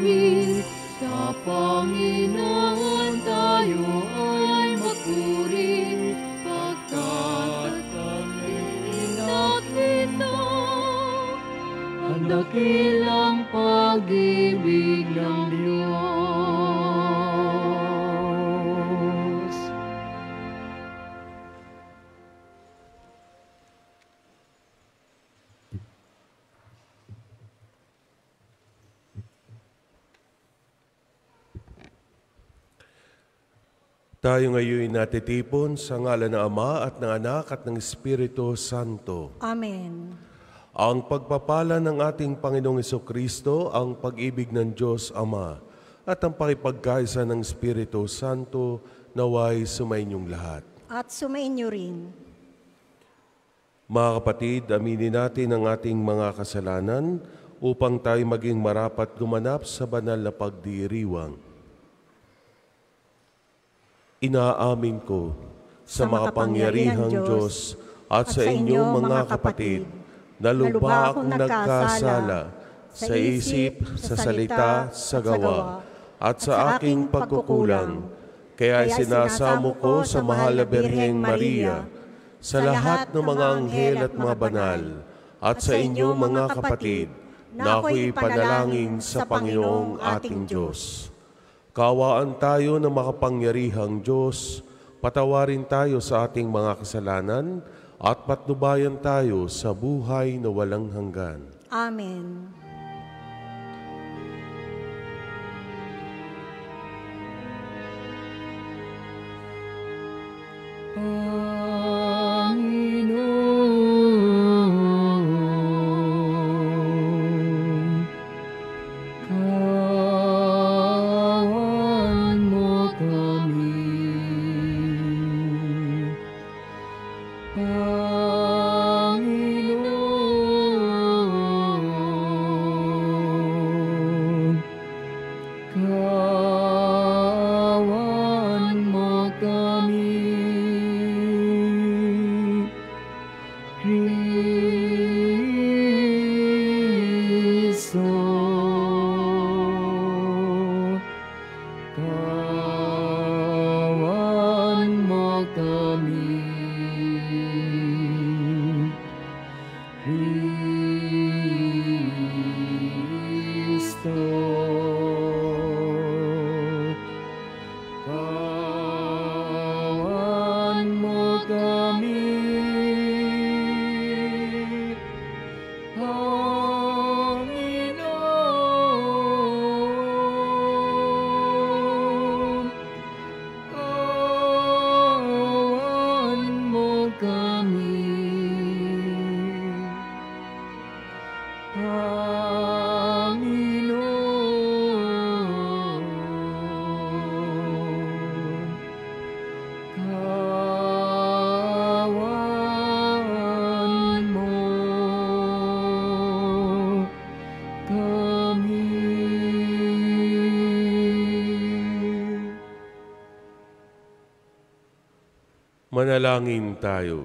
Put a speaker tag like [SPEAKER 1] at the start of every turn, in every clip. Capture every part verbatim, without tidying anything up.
[SPEAKER 1] amin. Sa Panginoon tayo ay magpuri, pagkat kami nakita ang dakilang pag-ibig ng Diyos.
[SPEAKER 2] Tayo ngayon natitipon sa ngalan ng Ama at ng Anak at ng Espiritu Santo.
[SPEAKER 3] Amen.
[SPEAKER 2] Ang pagpapala ng ating Panginoong Hesukristo, ang pag-ibig ng Diyos Ama, at ang pakipagkaisa ng Espiritu Santo naway sumainyong lahat.
[SPEAKER 3] At sumainyo rin.
[SPEAKER 2] Mga kapatid, aminin natin ang ating mga kasalanan upang tayo maging marapat gumanap sa banal na pagdiriwang. Inaamin ko sa makapangyarihang Diyos at sa inyong mga kapatid na lubha akong nagkasala sa isip, sa salita, sa gawa, at sa aking pagkukulang. Kaya sinasamo ko sa mahal na Birheng Maria, sa lahat ng mga anghel at mga banal, at sa inyong mga kapatid na ako'y panalangin sa Panginoong ating Diyos. Kaawaan tayo ng makapangyarihang Diyos, patawarin tayo sa ating mga kasalanan, at patnubayan tayo sa buhay na walang hanggan.
[SPEAKER 3] Amen.
[SPEAKER 2] Manalangin tayo.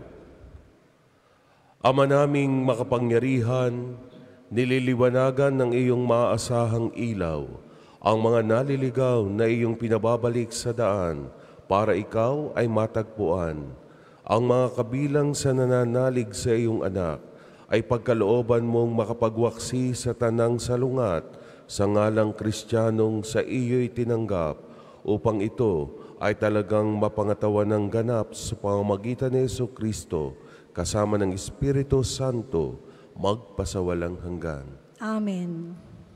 [SPEAKER 2] Ama naming makapangyarihan, nililiwanagan ng iyong maaasahang ilaw ang mga naliligaw na iyong pinababalik sa daan para ikaw ay matagpuan. Ang mga kabilang sa nananalig sa iyong anak ay pagkalooban mong makapagwaksi sa tanang salungat sa ngalang Kristiyanong sa iyo'y tinanggap upang ito ay talagang mapangatawan ng ganap sa pamamagitan ni Jesucristo kasama ng Espiritu Santo magpasawalang hanggan.
[SPEAKER 3] Amen.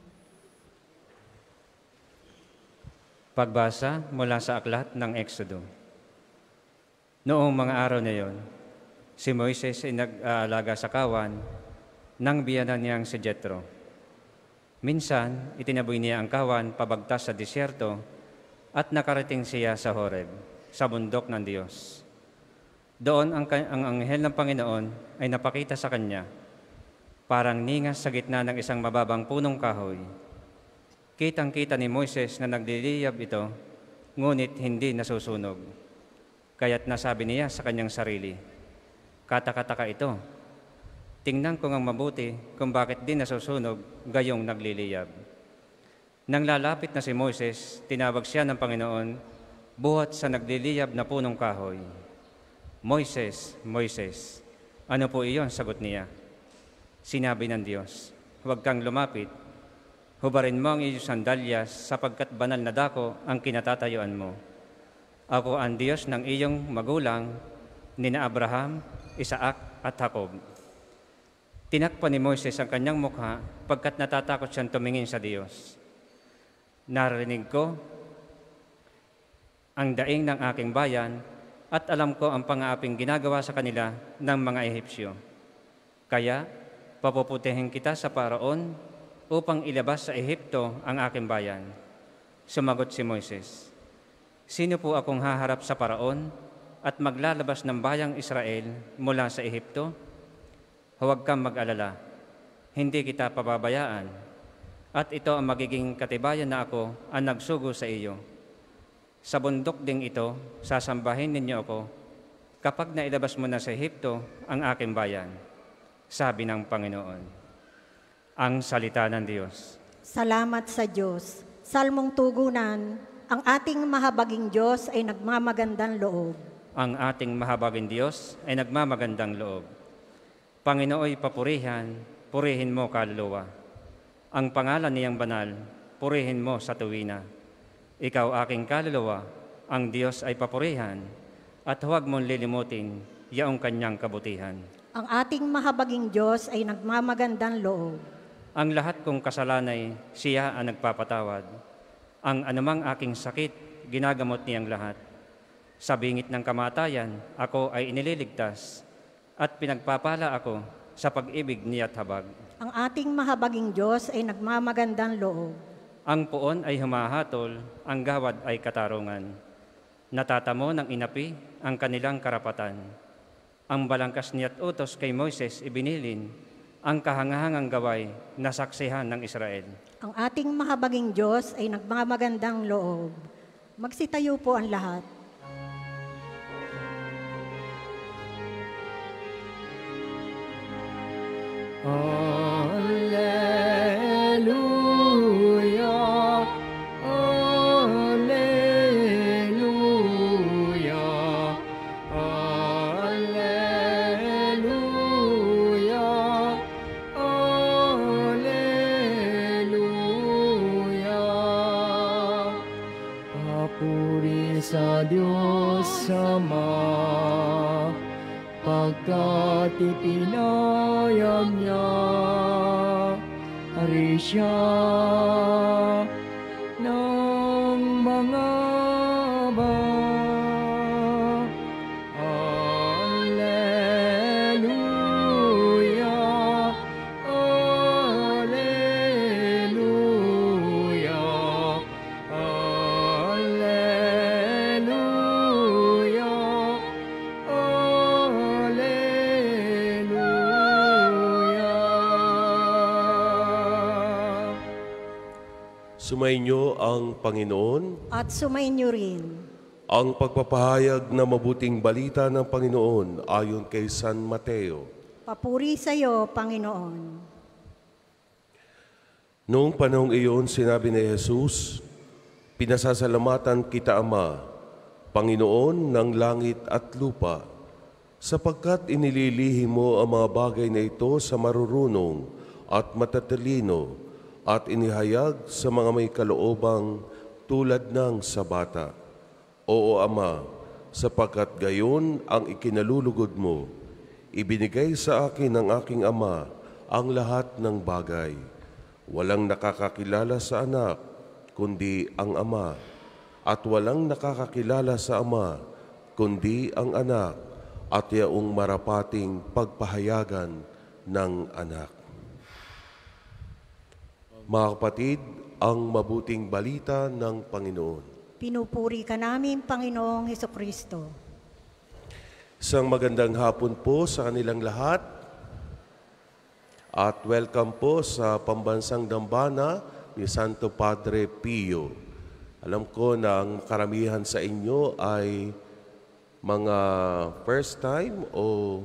[SPEAKER 4] Pagbasa mula sa aklat ng Exodo. Noong mga araw na yon, si Moises ay nag-aalaga sa kawan ng biyanan niyang si Jethro. Minsan, itinaboy niya ang kawan pabagtas sa disyerto at nakarating siya sa Horeb, sa bundok ng Diyos. Doon ang, ang anghel ng Panginoon ay napakita sa kanya, parang ningas sa gitna ng isang mababang punong kahoy. Kitang-kita ni Moises na nagliliyab ito, ngunit hindi nasusunog. Kaya't nasabi niya sa kanyang sarili, "Katakataka ito. Tingnan ko ngang mabuti kung bakit di nasusunog gayong nagliliyab." Nang lalapit na si Moises, tinawag siya ng Panginoon buhat sa nagliliyab na punong kahoy. Moises, Moises, ano po iyon? Sagot niya. Sinabi ng Diyos, huwag kang lumapit. Hubarin mo ang iyong sandalyas sapagkat banal na dako ang kinatatayuan mo. Ako ang Diyos ng iyong magulang, nina Abraham, Isaac at Jacob. Tinakpan ni Moises ang kanyang mukha pagkat natatakot siyang tumingin sa Diyos. Narinig ko ang daing ng aking bayan at alam ko ang pangaaping ginagawa sa kanila ng mga Ehipsyo. Kaya papuputihin kita sa Paraon upang ilabas sa Ehipto ang aking bayan. Sumagot si Moises, sino po akong haharap sa Paraon at maglalabas ng bayang Israel mula sa Ehipto? Huwag kang mag-alala, hindi kita pababayaan. At ito ang magiging katibayan na ako ang nagsugo sa iyo. Sa bundok ding ito, sasambahin ninyo ako kapag nailabas mo na sa Ehipto ang aking bayan, sabi ng Panginoon. Ang salita ng Diyos.
[SPEAKER 3] Salamat sa Diyos. Salmong tugunan, ang ating mahabaging Diyos ay nagmamagandang loob.
[SPEAKER 4] Ang ating mahabaging Diyos ay nagmamagandang loob. Panginooy papurihan, purihin mo kaluluwa. Ang pangalan niyang banal, purihin mo sa tuwina. Ikaw aking kaluluwa, ang Diyos ay papurihan, at huwag mong lilimutin yaong kanyang kabutihan.
[SPEAKER 3] Ang ating mahabaging Diyos ay nagmamagandang loob.
[SPEAKER 4] Ang lahat kong kasalanay, siya ang nagpapatawad. Ang anumang aking sakit, ginagamot niyang lahat. Sa bingit ng kamatayan, ako ay inililigtas, at pinagpapala ako sa pag-ibig niya't habag.
[SPEAKER 3] Ang ating mahabaging Diyos ay nagmamagandang loob.
[SPEAKER 4] Ang puon ay humahatol, ang gawad ay katarungan. Natatamo ng inapi ang kanilang karapatan. Ang balangkas niya't utos kay Moises ibinilin, ang kahangahangang gaway na saksihan ng Israel.
[SPEAKER 3] Ang ating mahabaging Diyos ay nagmamagandang loob. Magsitayo po ang lahat.
[SPEAKER 1] Alleluia, Alleluia, Alleluia, Alleluia. Papuri sa Diyos Ama, pagkat ipinayag niya, hari siya ng mga ba. Alleluia, Alleluia, Alleluia,
[SPEAKER 2] Sumainyo ang Panginoon.
[SPEAKER 3] At sumainyo rin.
[SPEAKER 2] Ang pagpapahayag na mabuting balita ng Panginoon ayon kay San Mateo.
[SPEAKER 3] Papuri sa iyo, Panginoon.
[SPEAKER 2] Noong panahong iyon, sinabi ni Jesus, pinasasalamatan kita, Ama, Panginoon ng langit at lupa, sapagkat inililihi mo ang mga bagay na ito sa marurunong at matatalino at inihayag sa mga may kaloobang tulad ng sa bata. Oo, Ama, sapagkat gayon ang ikinalulugod mo. Ibinigay sa akin ng aking Ama ang lahat ng bagay. Walang nakakakilala sa anak, kundi ang Ama. At walang nakakakilala sa Ama, kundi ang anak, at yaong marapating pagpahayagan ng anak. Mga kapatid, ang mabuting balita ng Panginoon.
[SPEAKER 3] Pinupuri ka namin, Panginoong Hesukristo.
[SPEAKER 2] Isang magandang hapon po sa kanilang lahat at welcome po sa Pambansang Dambana ni Santo Padre Pio. Alam ko na ang karamihan sa inyo ay mga first time o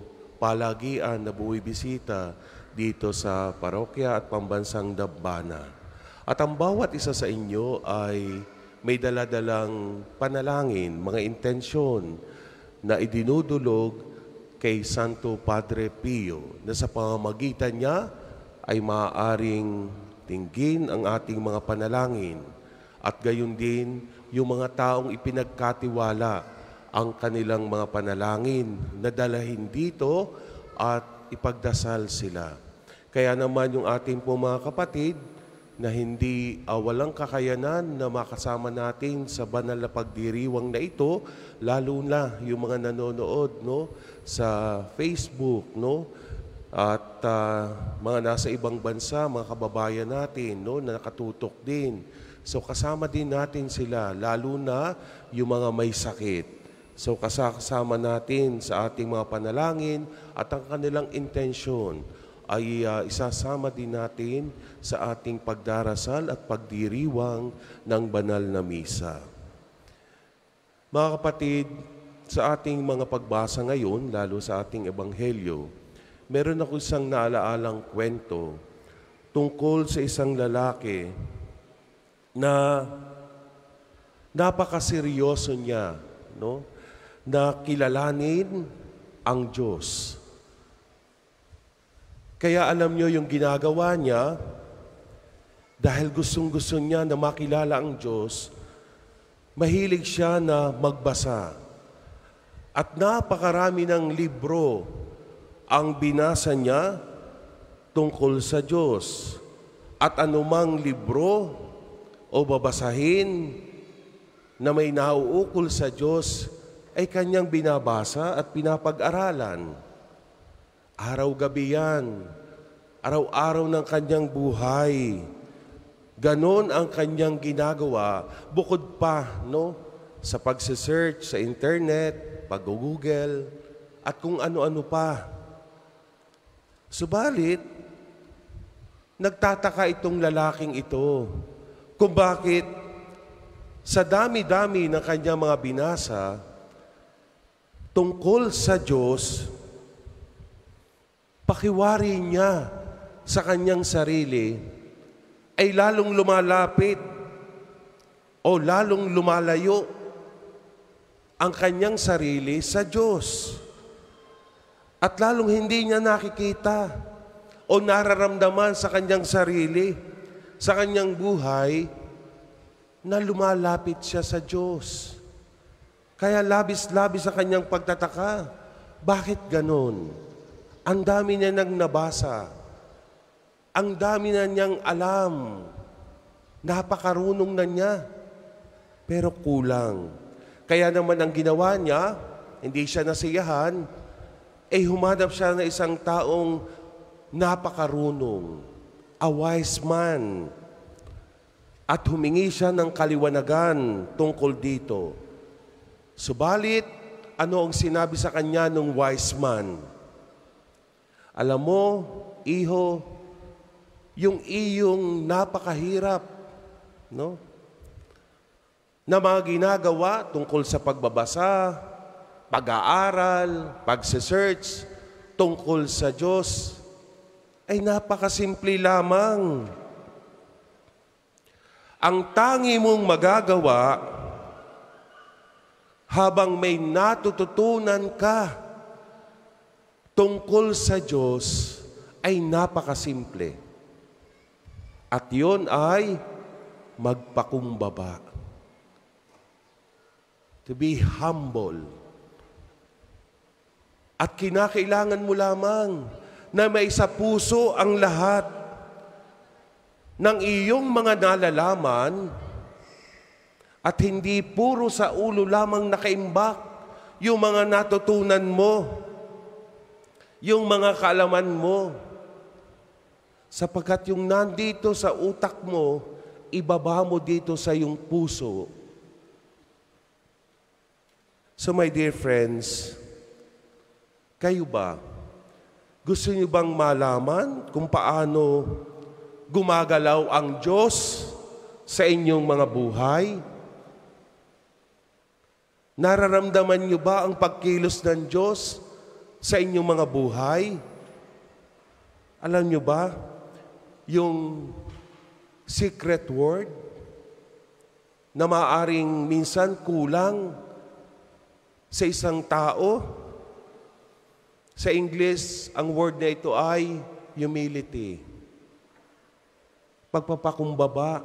[SPEAKER 2] palagian na bumibisita dito sa parokya at Pambansang Dambana. At ang bawat isa sa inyo ay may daladalang panalangin, mga intensyon na idinudulog kay Santo Padre Pio na sa pamamagitan niya ay maaaring tinggin ang ating mga panalangin at gayon din yung mga taong ipinagkatiwala ang kanilang mga panalangin na dalahin dito at ipagdasal sila. Kaya naman yung ating po mga kapatid na hindi uh, walang kakayanan na makasama natin sa banal na pagdiriwang na ito, lalo na yung mga nanonood no, sa Facebook, no, at uh, mga nasa ibang bansa, mga kababayan natin no, na nakatutok din. So kasama din natin sila, lalo na yung mga may sakit. So kasama natin sa ating mga panalangin at ang kanilang intensyon ay uh, isasama din natin sa ating pagdarasal at pagdiriwang ng banal na misa. Mga kapatid, sa ating mga pagbasa ngayon, lalo sa ating ebanghelyo, meron ako isang naalaalang kwento tungkol sa isang lalaki na napakaseryoso niya, no? Na kilalanin ang Diyos. Kaya alam nyo yung ginagawa niya, dahil gustong-gusto niya na makilala ang Diyos, mahilig siya na magbasa. At napakarami ng libro ang binasa niya tungkol sa Diyos. At anumang libro o babasahin na may nauukol sa Diyos ay kanyang binabasa at pinapag-aralan. Araw-gabi yan, araw-araw ng kanyang buhay. Ganon ang kanyang ginagawa, bukod pa no, sa pagsisearch sa internet, pag-google, at kung ano-ano pa. Subalit, nagtataka itong lalaking ito kung bakit sa dami-dami ng kanyang mga binasa tungkol sa Diyos, pakiwari niya sa kanyang sarili ay lalong lumalapit o lalong lumalayo ang kanyang sarili sa Diyos. At lalong hindi niya nakikita o nararamdaman sa kanyang sarili, sa kanyang buhay, na lumalapit siya sa Diyos. Kaya labis-labis sa kanyang pagtataka. Bakit ganon? Ang dami niya nang nabasa. Ang dami na niyang alam. Napakarunong na niya. Pero kulang. Kaya naman ang ginawa niya, hindi siya nasiyahan, eh humanap siya ng isang taong napakarunong, a wise man. At humingi siya ng kaliwanagan tungkol dito. Subalit, ano ang sinabi sa kanya ng wise man? Alam mo, iho, yung iyong napakahirap, no? Na mga ginagawa tungkol sa pagbabasa, pag-aaral, pagsisearch tungkol sa Diyos, ay napakasimple lamang. Ang tangi mong magagawa habang may natututunan ka tungkol sa Diyos ay napakasimple. At yun ay magpakumbaba. To be humble. At kinakailangan mo lamang na may sa puso ang lahat ng iyong mga nalalaman at hindi puro sa ulo lamang nakaimbak yung mga natutunan mo, yung mga kaalaman mo, sapagkat yung nandito sa utak mo, ibaba mo dito sa iyong puso. So my dear friends, kayo ba, gusto niyo bang malaman kung paano gumagalaw ang Diyos sa inyong mga buhay? Nararamdaman niyo ba ang pagkilos ng Diyos sa inyong mga buhay? Alam niyo ba, yung secret word na maaaring minsan kulang sa isang tao. Sa English, ang word na ito ay humility. Pagpapakumbaba.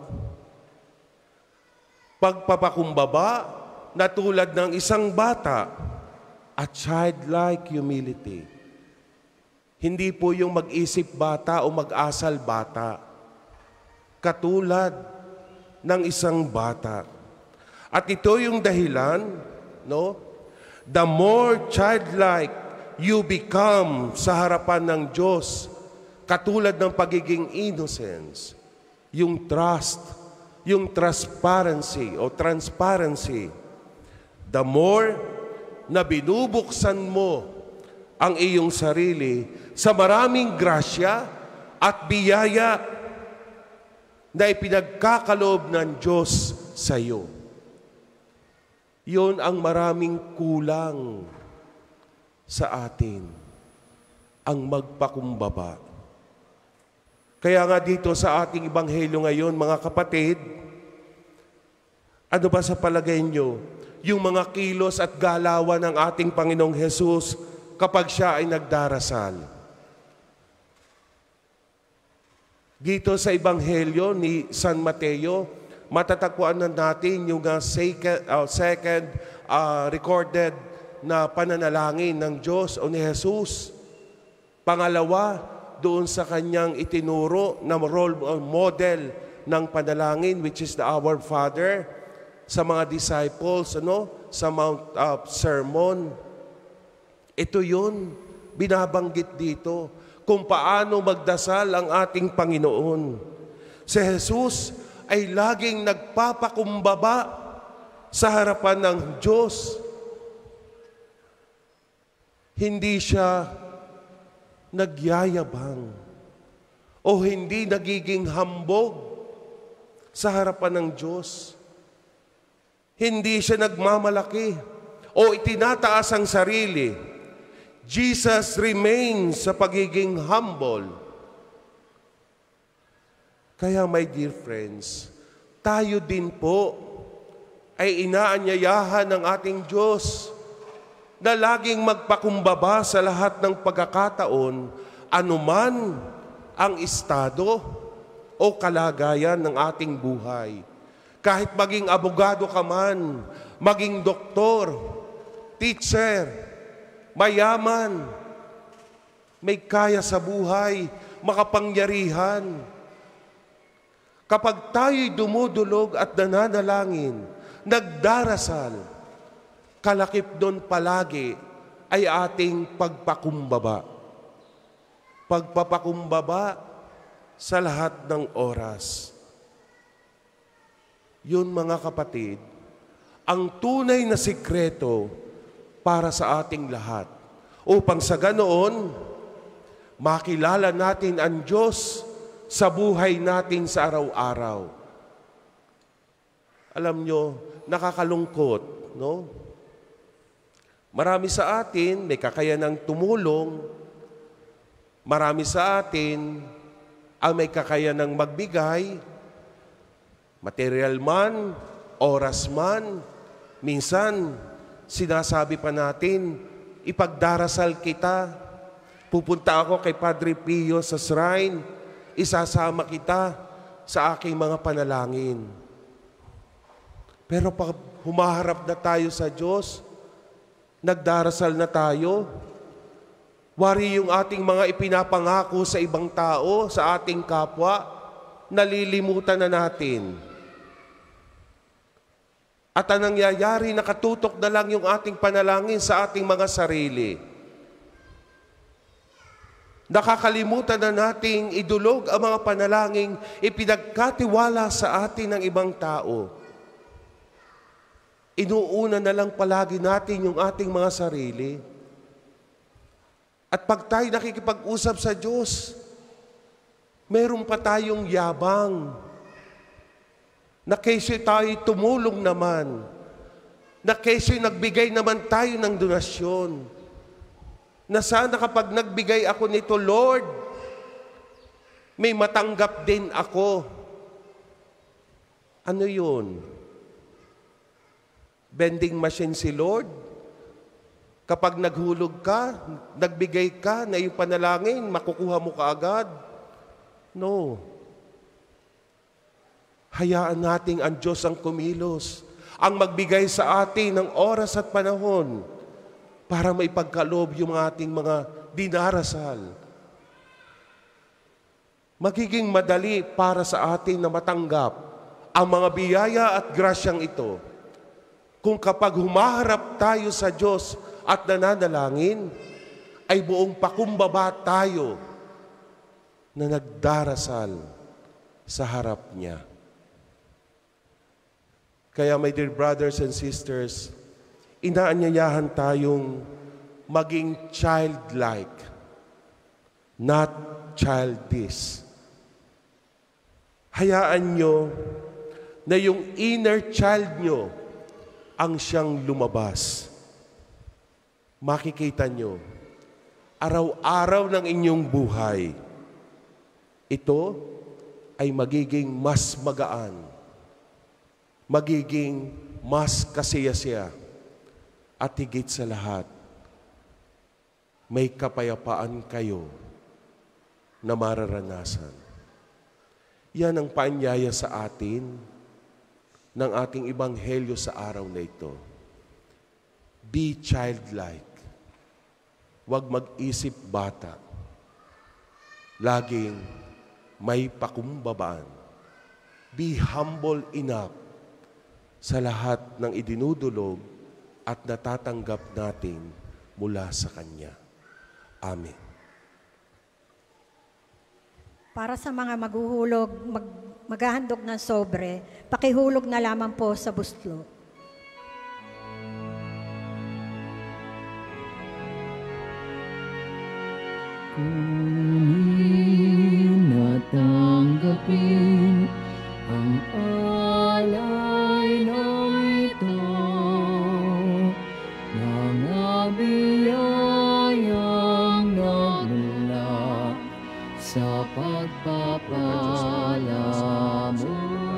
[SPEAKER 2] Pagpapakumbaba na tulad ng isang bata, a childlike humility. Hindi po yung mag-isip bata o mag-asal bata. Katulad ng isang bata. At ito yung dahilan, no? The more childlike you become sa harapan ng Diyos, katulad ng pagiging innocence, yung trust, yung transparency o transparency, the more na binubuksan mo ang iyong sarili sa maraming grasya at biyaya na ipinagkakaloob ng Diyos sa iyo. Yun ang maraming kulang sa atin, ang magpakumbaba. Kaya nga dito sa ating ebanghelyo ngayon, mga kapatid, ano ba sa palagay nyo, yung mga kilos at galawan ng ating Panginoong Hesus kapag siya ay nagdarasal? Dito sa ebanghelyo ni San Mateo, matatagpuan na natin yung uh, second, uh, second uh, recorded na pananalangin ng Diyos o ni Jesus. Pangalawa, doon sa kanyang itinuro na role model ng panalangin, which is the Our Father, sa mga disciples, ano, sa Mount uh, Sermon. Ito yun, binabanggit dito, kung paano magdasal ang ating Panginoon. Si Jesus ay laging nagpapakumbaba sa harapan ng Diyos. Hindi siya nagyayabang o hindi nagiging hambog sa harapan ng Diyos. Hindi siya nagmamalaki o itinataas ang sarili. Jesus remains sa pagiging humble. Kaya my dear friends, tayo din po ay inaanyayahan ng ating Diyos na laging magpakumbaba sa lahat ng pagkakataon, anuman ang estado o kalagayan ng ating buhay. Kahit maging abogado ka man, maging doktor, teacher, mayaman, may kaya sa buhay, makapangyarihan. Kapag tayo'y dumudulog at nananalangin, nagdarasal, kalakip doon palagi ay ating pagpakumbaba. Pagpapakumbaba sa lahat ng oras. Yun, mga kapatid, ang tunay na sikreto para sa ating lahat. Upang sa ganoon, makilala natin ang Diyos sa buhay natin sa araw-araw. Alam nyo, nakakalungkot, no? Marami sa atin may kakayanang tumulong. Marami sa atin ang may kakayanang magbigay, material man, oras man. Minsan, sinasabi pa natin, ipagdarasal kita. Pupunta ako kay Padre Pio sa shrine, isasama kita sa aking mga panalangin. Pero pag humaharap na tayo sa Diyos, nagdarasal na tayo, wari yung ating mga ipinapangako sa ibang tao, sa ating kapwa, nalilimutan na natin. At ang nangyayari, nakatutok na lang yung ating panalangin sa ating mga sarili. Nakakalimutan na nating idulog ang mga panalangin ipinagkatiwala sa atin ng ibang tao. Inuuna na lang palagi natin yung ating mga sarili. At pag tayo nakikipag-usap sa Diyos, meron pa tayong yabang na kesyo tayo tumulong naman, na kesyo nagbigay naman tayo ng donasyon, na sana kapag nagbigay ako nito, Lord, may matanggap din ako. Ano yun? Vending machine si Lord? Kapag naghulog ka, nagbigay ka na iyong panalangin, makukuha mo kaagad? No. Hayaan nating ang Diyos ang kumilos, ang magbigay sa atin ng oras at panahon para maipagkaloob yung ating mga dinarasal. Magiging madali para sa atin na matanggap ang mga biyaya at grasyang ito kung kapag humaharap tayo sa Diyos at nananalangin, ay buong pakumbaba tayo na nagdarasal sa harap niya. Kaya my dear brothers and sisters, inaanyayahan tayong maging childlike, not childish. Hayaan nyo na yung inner child nyo ang siyang lumabas. Makikita nyo, araw-araw ng inyong buhay, ito ay magiging mas magaan, magiging mas kasiyasiya, at higit sa lahat, may kapayapaan kayo na mararanasan. Yan ang paanyaya sa atin ng ating ebanghelyo sa araw na ito. Be childlike. Huwag mag-isip bata. Laging may pakumbabaan. Be humble enough sa lahat ng idinudulog at natatanggap natin mula sa Kanya. Amen.
[SPEAKER 3] Para sa mga maghuhulog, mag, maghahandog ng sobre, pakihulog na lamang po sa buslo.
[SPEAKER 1] Kunin at tanggapin ang alay ng ito, mga biyayang nagmula sa pagpapala mo.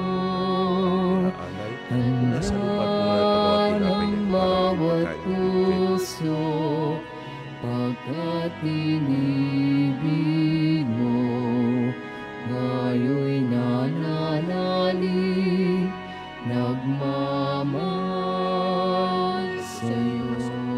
[SPEAKER 1] Handa ng bawat puso, pagkat inibig mo, ngayo'y nananalig, nagmamahal sa'yo.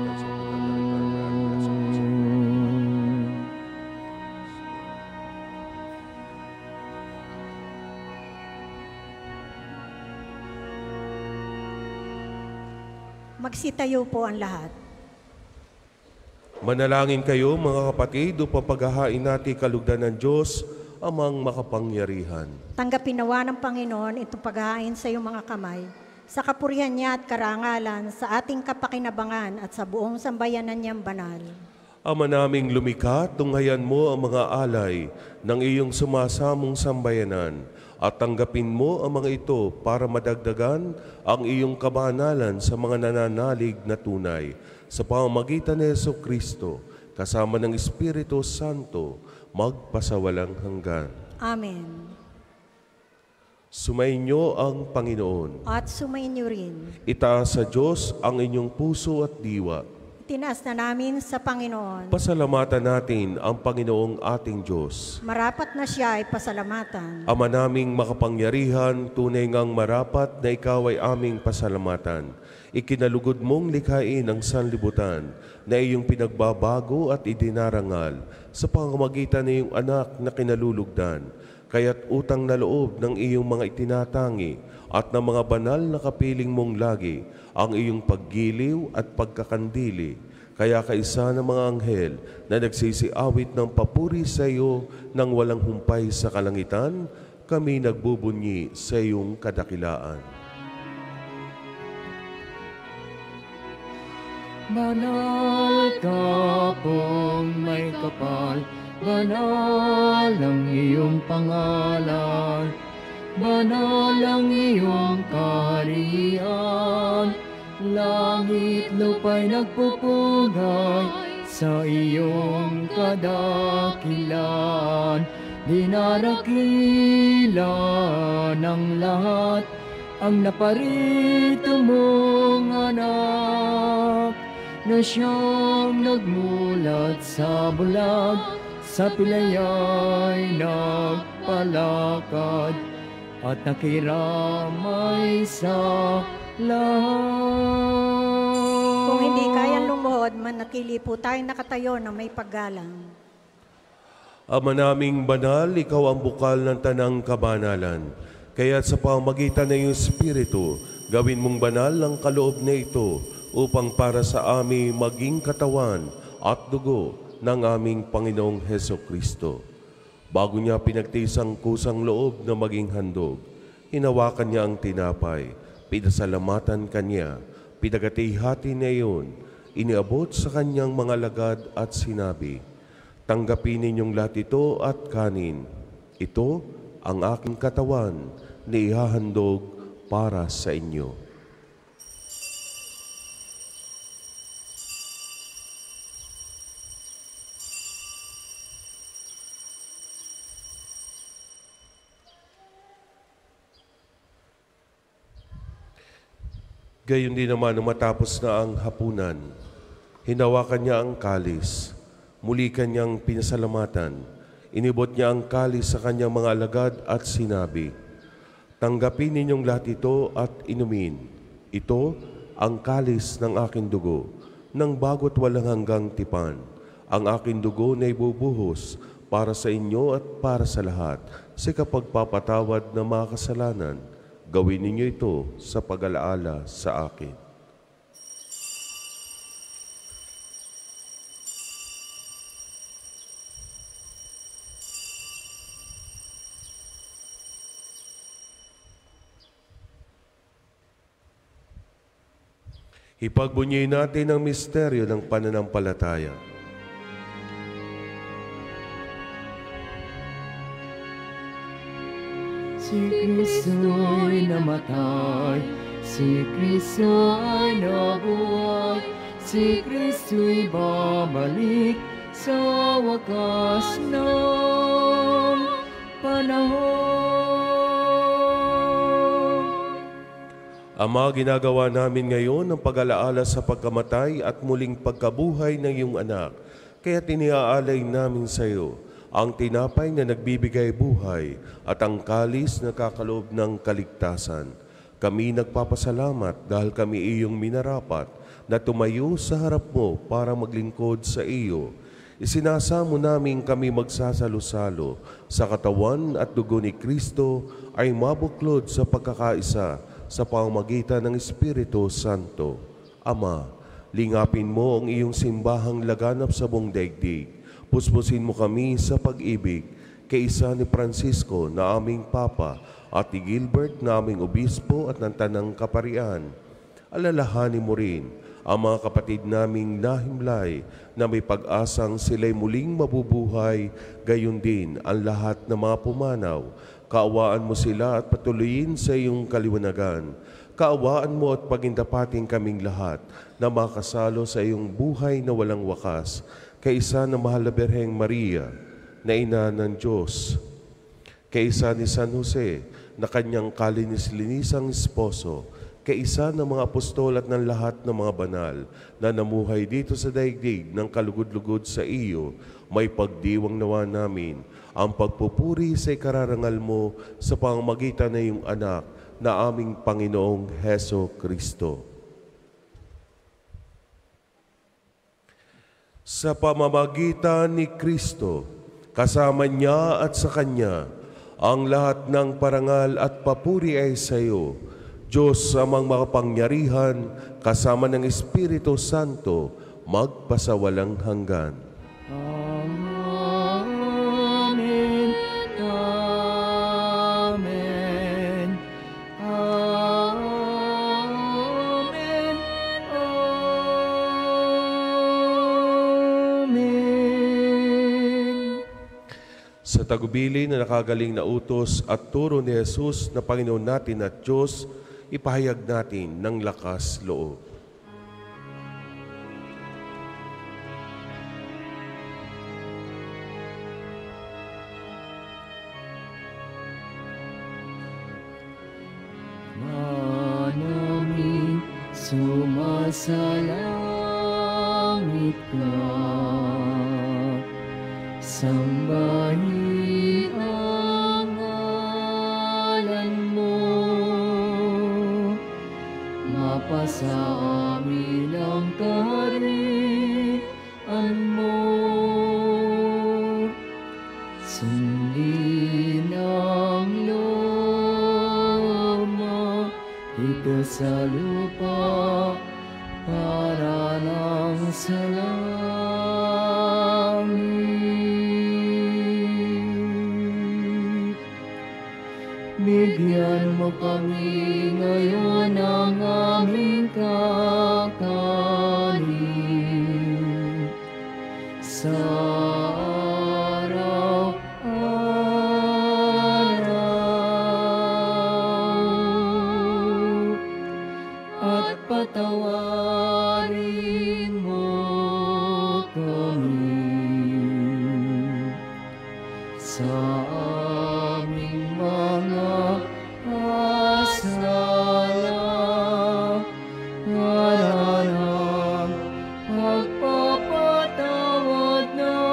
[SPEAKER 3] Magsitayo po ang lahat.
[SPEAKER 2] Manalangin kayo mga kapatid upang paghahain natin kalugdan ng Diyos amang makapangyarihan.
[SPEAKER 3] Tanggapin nawa ng Panginoon itong paghahain sa iyong mga kamay, sa kapurihan niya at karangalan, sa ating kapakinabangan at sa buong sambayanan niyang banal.
[SPEAKER 2] Ama naming lumikha, tunghayan mo ang mga alay ng iyong sumasamong sambayanan at tanggapin mo ang mga ito para madagdagan ang iyong kabanalan sa mga nananalig na tunay. Sa pamamagitan ni Jesucristo, kasama ng Espiritu Santo, magpasawalang hanggan.
[SPEAKER 3] Amen.
[SPEAKER 2] Sumainyo ang Panginoon.
[SPEAKER 3] At sumainyo rin.
[SPEAKER 2] Itaas sa Diyos ang inyong puso at diwa.
[SPEAKER 3] Tinaas na namin sa Panginoon.
[SPEAKER 2] Pasalamatan natin ang Panginoong ating Diyos.
[SPEAKER 3] Marapat na siya ay pasalamatan.
[SPEAKER 2] Ama naming makapangyarihan, tunay ngang marapat na ikaw ay aming pasalamatan. Ikinalugod mong likhain ang sanlibutan na iyong pinagbabago at idinarangal sa pamamagitan ng iyong anak na kinalulugdan. Kaya't utang na loob ng iyong mga itinatangi at ng mga banal na kapiling mong lagi ang iyong paggiliw at pagkakandili. Kaya kaisa ng mga anghel na nagsisiawit ng papuri sa iyo nang walang humpay sa kalangitan, kami nagbubunyi sa iyong kadakilaan.
[SPEAKER 1] Banal ka pong may kapal, banal ang iyong pangalan, banal ang iyong kaharian, langit lupa'y nagpupugay sa iyong kadakilan, dinarakila ng lahat ang naparito mong anak, na siyang nagmulat sa bulag, sa pilaya'y nagpalakad, at nakiramay sa lahat.
[SPEAKER 3] Kung hindi kayang lumuhod, manatili po tayo nakatayo na may paggalang.
[SPEAKER 2] Ama naming banal, ikaw ang bukal ng tanang kabanalan. Kaya sa pamamagitan ng iyong Espiritu, gawin mong banal ang kaloob na ito upang para sa amin maging katawan at dugo ng aming Panginoong Heso Kristo. Bago niya pinagtiis ang kusang loob na maging handog, hinawakan niya ang tinapay, pinasalamatan kanya, pinagati-hati na iyon, iniabot sa kanyang mga lagad at sinabi, "Tanggapin ninyong lahat ito at kanin. Ito ang aking katawan na ihahandog para sa inyo." Gayon din naman nung matapos na ang hapunan, hinawakan niya ang kalis, muli kanyang pinasalamatan, inibot niya ang kalis sa kanyang mga alagad at sinabi, "Tanggapin ninyong lahat ito at inumin. Ito ang kalis ng aking dugo, ng bago't walang hanggang tipan. Ang aking dugo na ibubuhos para sa inyo at para sa lahat, sa kapagpapatawad ng mga kasalanan. Gawin ninyo ito sa pag-alaala sa akin." Ipagbunyi natin ang misteryo ng pananampalataya.
[SPEAKER 1] Si Kristo'y namatay, si Kristo ay nabuhay, si Kristo'y babalik sa wakas ng panahon.
[SPEAKER 2] Ama, ginagawa namin ngayon ang pag-alaala sa pagkamatay at muling pagkabuhay ng iyong anak. Kaya tiniaalay namin sa iyo ang tinapay na nagbibigay buhay at ang kalis na kakaloob ng kaligtasan. Kami nagpapasalamat dahil kami iyong minarapat na tumayo sa harap mo para maglingkod sa iyo. Isinasamo namin kami magsasalo-salo sa katawan at dugo ni Kristo ay mabuklod sa pagkakaisa sa pamamagitan ng Espiritu Santo. Ama, lingapin mo ang iyong simbahang laganap sa buong daigdig. Puspusin mo kami sa pag-ibig kay isa ni Francisco na aming Papa at ni Gilbert na aming Obispo at ng Tanang Kaparian. Alalahanin mo rin ang mga kapatid naming nahimlay na may pag-asang sila'y muling mabubuhay, gayon din ang lahat ng mga pumanaw. Kaawaan mo sila at patuloyin sa iyong kaliwanagan. Kaawaan mo at pagindapating kaming lahat na makasalo sa iyong buhay na walang wakas, kaysa na mahal na Birheng Maria, na ina ng Diyos, kaysa ni San Jose, na kanyang kalinis-linisang esposo, kaysa ng mga apostol at ng lahat ng mga banal na namuhay dito sa daigdig ng kalugod-lugod sa iyo, may pagdiwang nawa namin ang pagpupuri sa ikararangal mo sa pamamagitan ng iyong anak na aming Panginoong Heso Kristo. Sa pamamagitan ni Kristo, kasama niya at sa Kanya, ang lahat ng parangal at papuri ay sa iyo, Diyos amang makapangyarihan, kasama ng Espiritu Santo, magpasawalang hanggan.
[SPEAKER 1] Amen. Amen. Amen. Amen.
[SPEAKER 2] Sa tagubili na nakagaling na utos at turo ni Jesus na Panginoon natin at Diyos, ipahayag natin ng lakas loob.
[SPEAKER 1] Amen. sumasalangit ka. Sambahin ang ngalan mo, mapasa amin ang kaharian mo. Sundin ang loob mo dito sa lupa para lang sa langit. Bigyan mo kami ngayon ng aming kakanin sa araw-araw, at patawarin mo kami sa aming mga kasalanan, pagpapatawad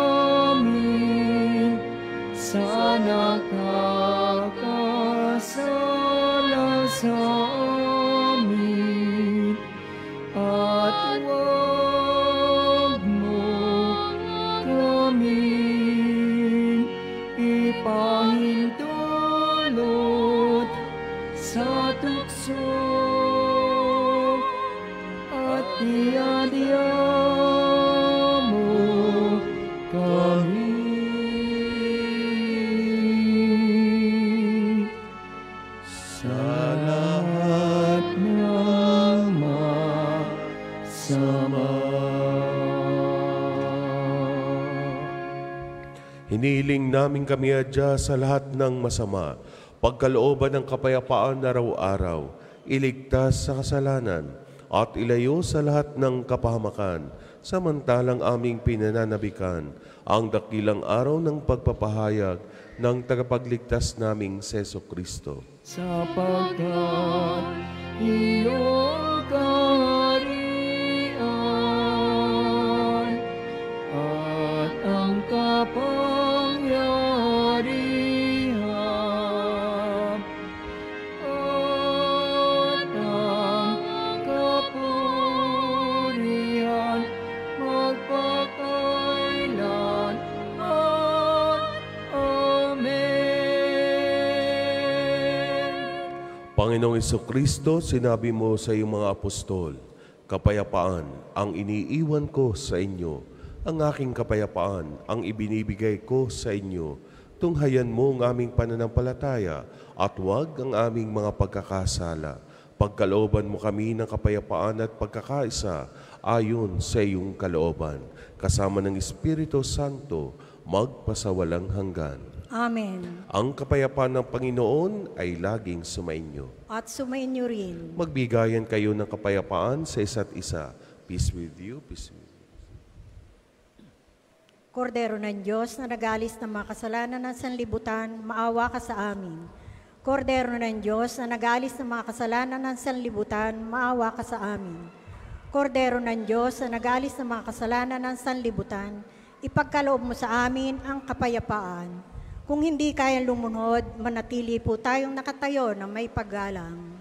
[SPEAKER 1] namin sa nakakasala sa amin, at huwag mo kaming ipahintulot sa tukso, at diya-diya mo kami sa lahat ng masama.
[SPEAKER 2] Hiniling namin kami adya sa lahat ng masama, pagkalooban ng kapayapaan araw-araw, iligtas sa kasalanan, at ilayo sa lahat ng kapahamakan, samantalang aming pinananabikan ang dakilang araw ng pagpapahayag ng tagapagligtas naming Seso Kristo.
[SPEAKER 1] Sapagkat iyong kaharian at ang kapangyarihan at ang kapurihan magpakailanman. Amen.
[SPEAKER 2] Panginoong Jesucristo, sinabi mo sa iyong mga apostol, kapayapaan ang iniiwan ko sa inyo, ang aking kapayapaan ang ibinibigay ko sa inyo. Tunghayan mo ang aming pananampalataya at huwag ang aming mga pagkakasala. Pagkalooban mo kami ng kapayapaan at pagkakaisa ayon sa iyong kalooban, kasama ng Espiritu Santo, magpasawalang hanggan.
[SPEAKER 3] Amen.
[SPEAKER 2] Ang kapayapaan ng Panginoon ay laging sumainyo.
[SPEAKER 3] At sumainyo rin.
[SPEAKER 2] Magbigayan kayo ng kapayapaan sa isa't isa. Peace with you, peace with you.
[SPEAKER 3] Kordero ng Diyos na nagalis ng mga kasalanan ng sanlibutan, maawa ka sa amin. Kordero ng Diyos na nagalis ng mga kasalanan ng sanlibutan, maawa ka sa amin. Kordero ng Diyos na nagalis ng mga kasalanan ng sanlibutan, ipagkaloob mo sa amin ang kapayapaan. Kung hindi kayang lumunod, manatili po tayong nakatayo na may paggalang.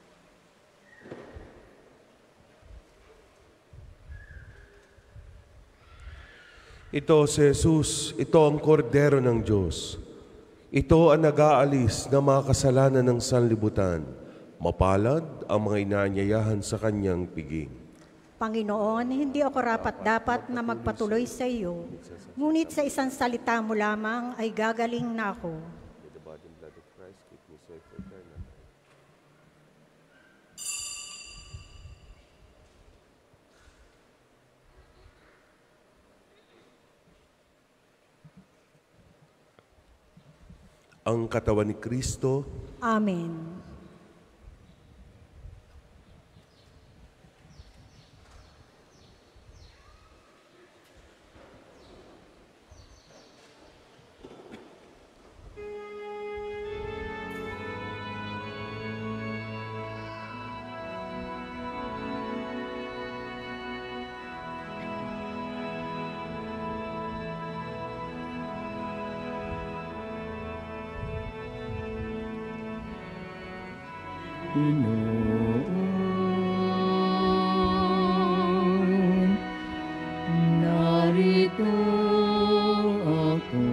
[SPEAKER 2] Ito si Jesus, ito ang kordero ng Diyos. Ito ang nag-aalis ng mga kasalanan ng sanlibutan. Mapalad ang mga inaanyayahan sa kanyang piging.
[SPEAKER 3] Panginoon, hindi ako rapat-dapat na magpatuloy sa iyo, ngunit sa isang salita mo lamang ay gagaling na ako.
[SPEAKER 2] Ang katawan ni Kristo.
[SPEAKER 3] Amen.
[SPEAKER 1] Panginoon, narito ako.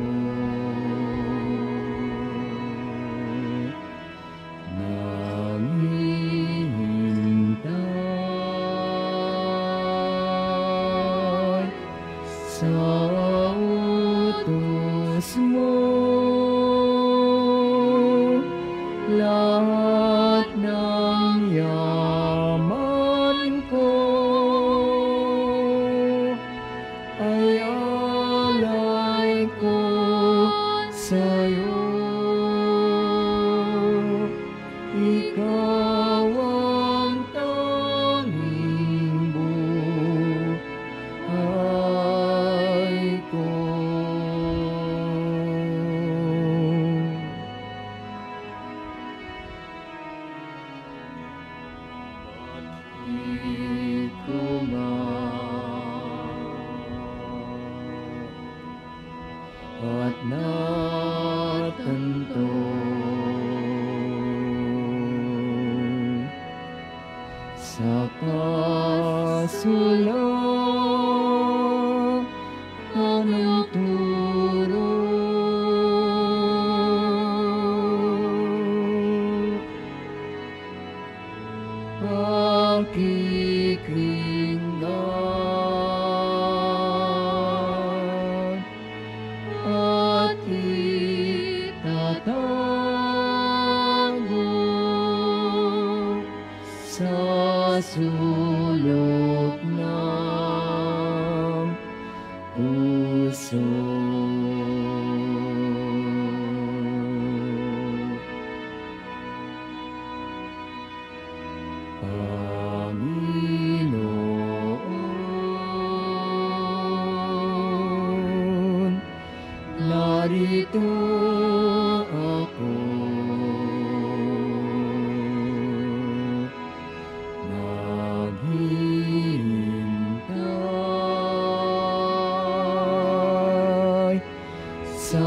[SPEAKER 1] Naghihintay sa utos mo. Lahat ng yaman ko ay alay ko sa'yo. Ikaw ang tanging buhay ko. Di ko at natanto sa kasulatan ng turo. Pakikinggan at itatago sa sulok ng puso. Panginoon, narito ako. Naghihintay sa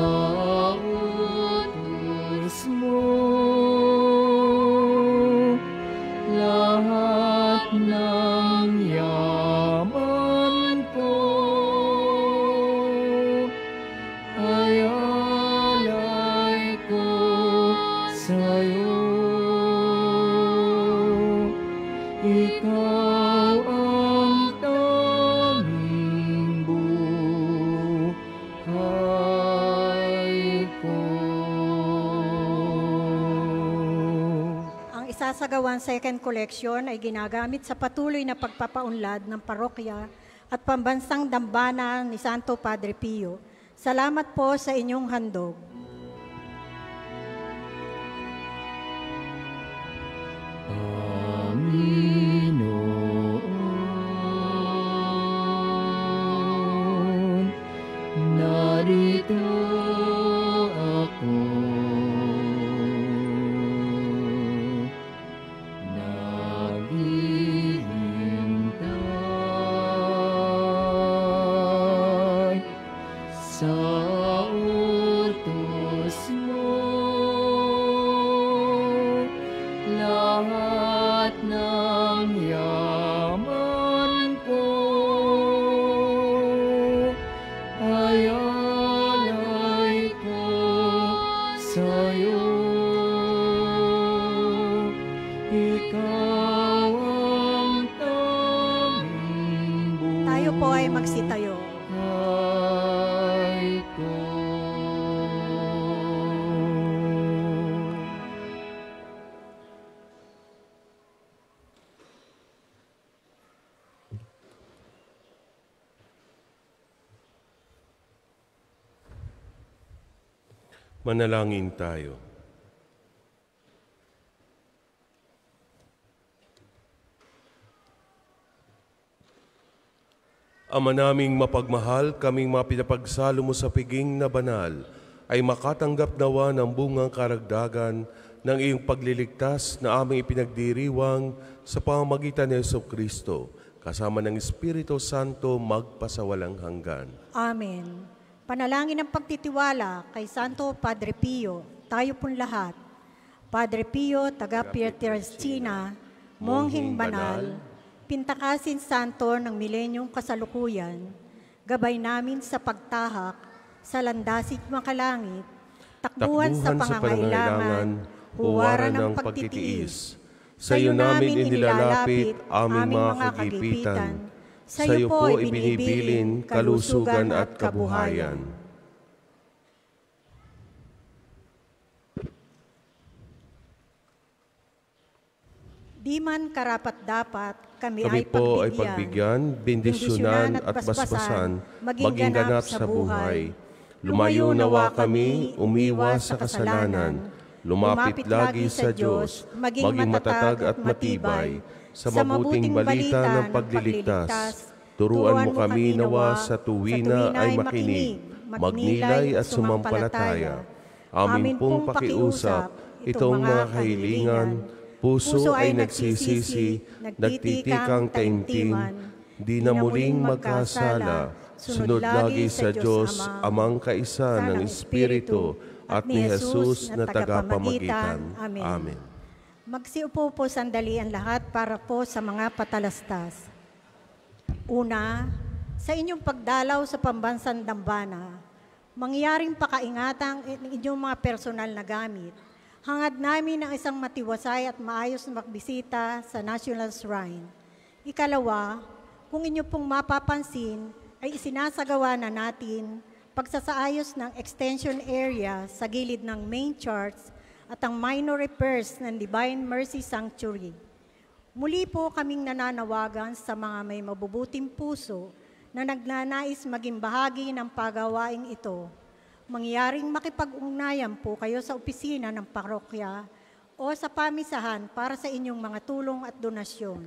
[SPEAKER 1] utos mo. Lahat ng yaman ko ay alay ko sa'yo. Ikaw ang tanging buhay ko.
[SPEAKER 3] Ang isasagawang second collection ay ginagamit sa patuloy na pagpapaunlad ng parokya at pambansang dambana ni Santo Padre Pio. Salamat po sa inyong handog.
[SPEAKER 1] Panginoon, narito ako. Naghihintay sa utos mo. Lahat ng yaman ko ay alay ko sa'yo. Ikaw ang tanging buhay.
[SPEAKER 3] Tayo po ay magsitayo.
[SPEAKER 1] Ko.
[SPEAKER 2] Manalangin tayo. Ama naming mapagmahal, kaming mga pinapagsalo mo sa piging na banal, ay makatanggap nawa ng bungang karagdagan ng iyong pagliligtas na aming ipinagdiriwang sa pamamagitan ni Jesucristo, kasama ng Espiritu Santo magpasawalang hanggan.
[SPEAKER 3] Amen. Panalangin ng pagtitiwala kay Santo Padre Pio, tayo pong lahat. Padre Pio, taga Pietrelcina, Monghing Banal, Pintakasin Santo ng Milenyong Kasalukuyan, gabay namin sa pagtahak sa landasig makalangit, takbuhan sa pangangailangan, huwaran ng pagtitiis. Sa iyo namin inilalapit aming mga kagipitan. Sa iyo po ibinibilin kalusugan at kabuhayan. Di man karapat-dapat kami,
[SPEAKER 2] Kami
[SPEAKER 3] ay
[SPEAKER 2] po ay
[SPEAKER 3] pagbigyan,
[SPEAKER 2] pagbigyan, bendisyonan at basbasan, maging ganap sa buhay. Lumayo nawa kami, umiwas sa kasalanan, lumapit lagi sa Diyos, maging matatag at matibay, sa mabuting balita ng pagliligtas. Turuan mo kami nawa sa tuwina ay makinig, magnilay at sumampalataya. Amin pong pakiusap, itong mga kahilingan, puso ay nagsisisi, nagtitikang taimtim, di na muling magkasala, sunod lagi sa Diyos, Amang kaisa ng Espiritu, at ni Jesus na tagapamagitan. Amen.
[SPEAKER 3] Magsiupo po sandali ang lahat para po sa mga patalastas. Una, sa inyong pagdalaw sa pambansang dambana, mangyaring pakaingatang inyong mga personal na gamit. Hangad namin ang isang matiwasay at maayos na magbisita sa National Shrine. Ikalawa, kung inyo pong mapapansin, ay isinasagawa na natin pagsasaayos ng extension area sa gilid ng main church at ang minor repairs ng Divine Mercy Sanctuary. Muli po kaming nananawagan sa mga may mabubuting puso na nagnanais maging bahagi ng pagawaing ito. Mangyaring makipag-ugnayan po kayo sa opisina ng parokya o sa pamisahan para sa inyong mga tulong at donasyon.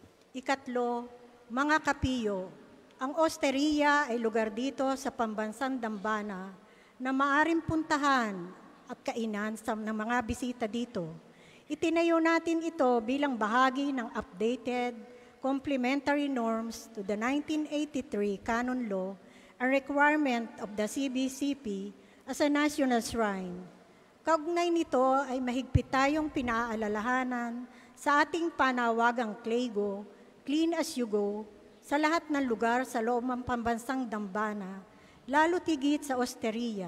[SPEAKER 3] Ikatlo, mga kapiyo, ang osteria ay lugar dito sa pambansang dambana na maaring puntahan at kainan sa ng mga bisita dito. Itinayo natin ito bilang bahagi ng updated complementary norms to the nineteen eighty-three Canon Law, a requirement of the C B C P as a national shrine. Kaugnay nito ay mahigpit tayong pinaalalahanan sa ating panawagang Clego, Clean as you go, sa lahat ng lugar sa loob ng pambansang dambana, lalo tigit sa osteria.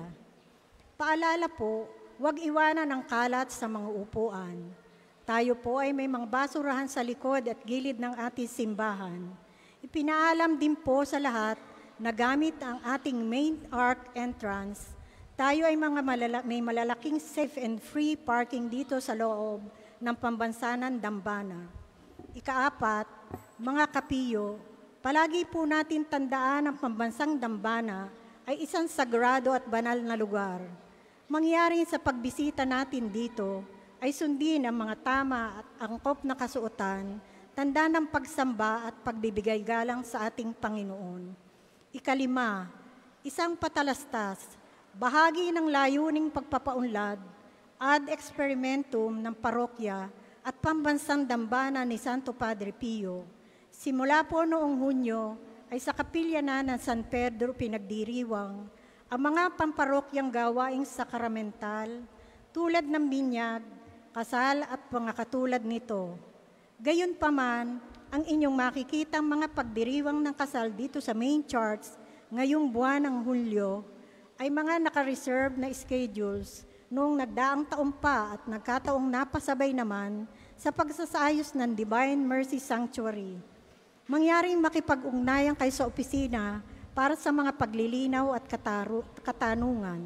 [SPEAKER 3] Paalala po, huwag iwanan ang kalat sa mga upuan. Tayo po ay may mga basurahan sa likod at gilid ng ating simbahan. Ipinaalam din po sa lahat na gamit ang ating main arc entrance, tayo ay mga malala- may malalaking safe and free parking dito sa loob ng pambansanan dambana. Ikaapat, mga kapiyo, palagi po natin tandaan ang pambansang dambana ay isang sagrado at banal na lugar. Mangyaring sa pagbisita natin dito ay sundin ang mga tama at angkop na kasuotan, tanda ng pagsamba at pagbibigay galang sa ating Panginoon. Ikalima, isang patalastas, bahagi ng layuning pagpapaunlad, ad experimentum ng parokya at pambansang dambana ni Santo Padre Pio. Simula po noong Hunyo ay sa kapilya na ng San Pedro pinagdiriwang ang mga pamparokyang gawaing sakramental tulad ng binyag, kasal at mga katulad nito. Gayunpaman, ang inyong makikitang mga pagdiriwang ng kasal dito sa main church ngayong buwan ng Hulyo ay mga naka-reserve na schedules noong nagdaang taon pa at nagkataong napasabay naman sa pagsasayos ng Divine Mercy Sanctuary. Mangyaring makipag-ugnayan kayo sa opisina para sa mga paglilinaw at kataru- katanungan.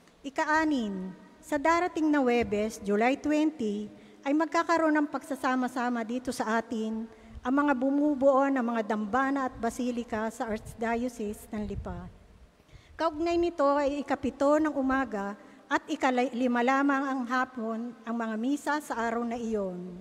[SPEAKER 3] Ika-anim, sa darating na Huwebes, July twentieth, ay magkakaroon ng pagsasama-sama dito sa atin ang mga bumubuo ng mga dambana at basilika sa Archdiocese ng Lipa. Kaugnay nito ay ikapito ng umaga at ikalima lamang ang hapon ang mga misa sa araw na iyon.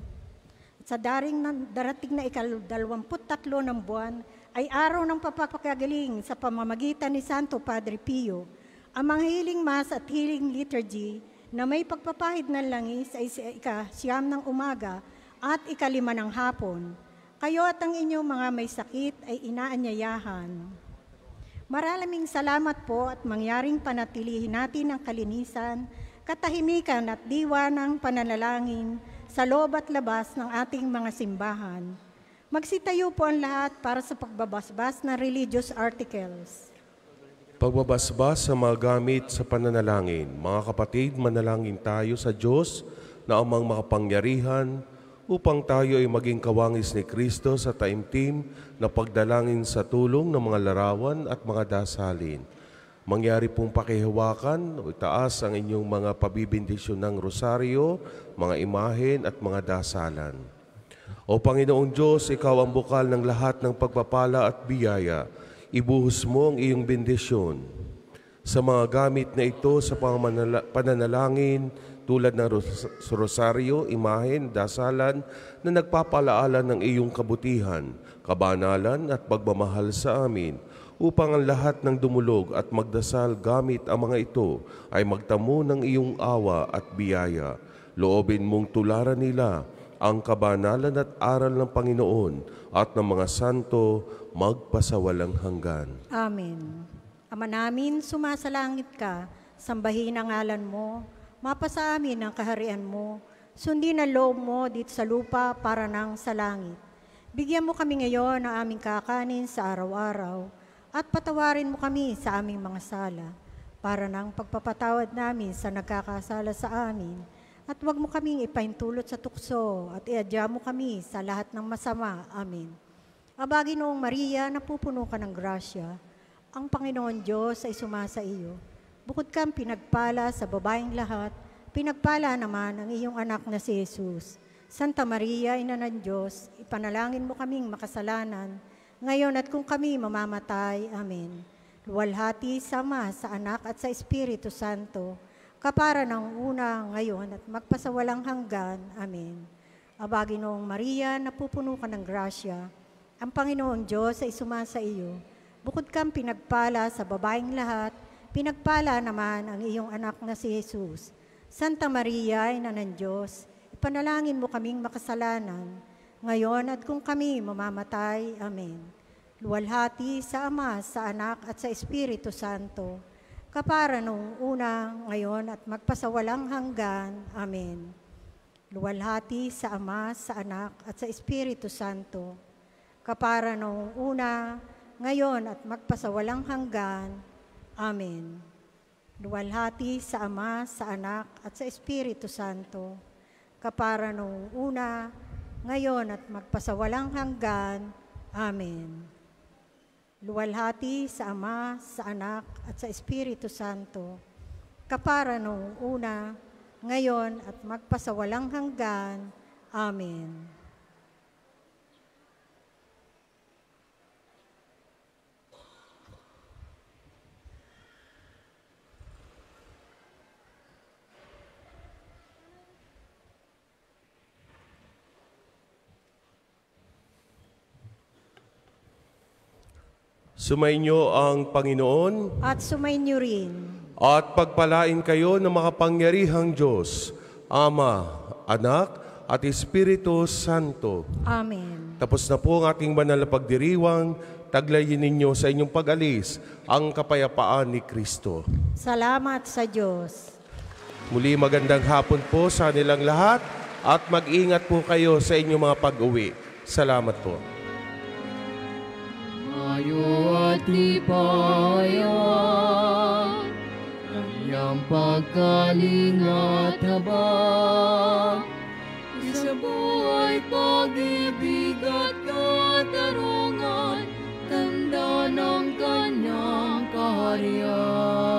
[SPEAKER 3] Sa daring na, darating na ikadalawamput tatlo ng buwan ay araw ng papapagaling sa pamamagitan ni Santo Padre Pio. Ang mga healing mass at healing liturgy na may pagpapahid ng langis ay ika-siyam ng umaga at ikalima ng hapon. Kayo at ang inyong mga may sakit ay inaanyayahan. Maraming salamat po at mangyaring panatilihin natin ang kalinisan katahimikan at diwa ng pananalangin sa loob at labas ng ating mga simbahan. Magsitayo po ang lahat para sa pagbabasbas ng religious articles.
[SPEAKER 2] Pagbabasbas sa mga gamit sa pananalangin. Mga kapatid, manalangin tayo sa Diyos na amang makapangyarihan upang tayo ay maging kawangis ni Kristo sa taimtim na pagdalangin sa tulong ng mga larawan at mga dasalin. Mangyari pong pakihawakan o itaas ang inyong mga pabibindisyon ng rosaryo, mga imahen at mga dasalan. O Panginoong Diyos, Ikaw ang bukal ng lahat ng pagpapala at biyaya. Ibuhos mo ang iyong bendisyon sa mga gamit na ito sa pananalangin tulad ng rosaryo, imahen, dasalan na nagpapalaala ng iyong kabutihan, kabanalan at pagmamahal sa amin, upang ang lahat ng dumulog at magdasal gamit ang mga ito ay magtamo ng iyong awa at biyaya. Loobin mong tularan nila ang kabanalan at aral ng Panginoon at ng mga santo magpasawalang hanggan.
[SPEAKER 3] Amen. Ama namin, sumasalangit ka, sambahin ang ngalan mo, mapasa amin ang kaharian mo, sundin ang loob mo dito sa lupa para nang sa langit. Bigyan mo kami ngayon ng aming kakanin sa araw-araw at patawarin mo kami sa aming mga sala para nang pagpapatawad namin sa nagkakasala sa amin. At huwag mo kaming ipaintulot sa tukso at iadya mo kami sa lahat ng masama. Amen. Aba, Ginoong Maria, napupuno ka ng grasya. Ang Panginoon Diyos ay sumasa iyo. Bukod kang pinagpala sa babaeng lahat, pinagpala naman ang iyong anak na si Jesus. Santa Maria, Ina ng Diyos, ipanalangin mo kaming makasalanan, ngayon at kung kami mamamatay. Amen. Luwalhati sa Ama, sa Anak at sa Espiritu Santo, kapara ng una, ngayon at magpasawalang hanggan. Amen. Aba, Ginoong Maria, napupuno ka ng grasya. Ang Panginoong Diyos ay sumasa iyo. Bukod kang pinagpala sa babaeng lahat, pinagpala naman ang iyong anak na si Jesus. Santa Maria, Ina ng Diyos, ipanalangin mo kaming makasalanan, ngayon at kung kami mamamatay. Amen. Luwalhati sa Ama, sa Anak at sa Espiritu Santo, kapara nung una, ngayon at magpasawalang hanggan. Amen. Luwalhati sa Ama, sa Anak at sa Espiritu Santo, kapara nung una, ngayon at magpasawalang hanggan. Amen. Luwalhati sa Ama, sa Anak at sa Espiritu Santo, kapara nung una, ngayon at magpasawalang hanggan. Amen. Luwalhati sa Ama, sa Anak at sa Espiritu Santo, kapara nung una, ngayon at magpasawalang hanggan. Amen.
[SPEAKER 2] Sumainyo ang Panginoon
[SPEAKER 3] At sumainyo rin.
[SPEAKER 2] at pagpalain kayo ng makapangyarihang Diyos, Ama, Anak at Espiritu Santo.
[SPEAKER 3] Amen.
[SPEAKER 2] Tapos na po ang ating banal na pagdiriwang, taglayin ninyo sa inyong pag-alis ang kapayapaan ni Kristo.
[SPEAKER 3] Salamat sa Diyos.
[SPEAKER 2] Muli magandang hapon po sa nilang lahat at mag-ingat po kayo sa inyong mga pag-uwi. Salamat po.
[SPEAKER 1] Tayo at lipayan, kanyang pagkalingat habang sa buhay, pag-ibig at katarungan, tanda ng kanyang kaharian.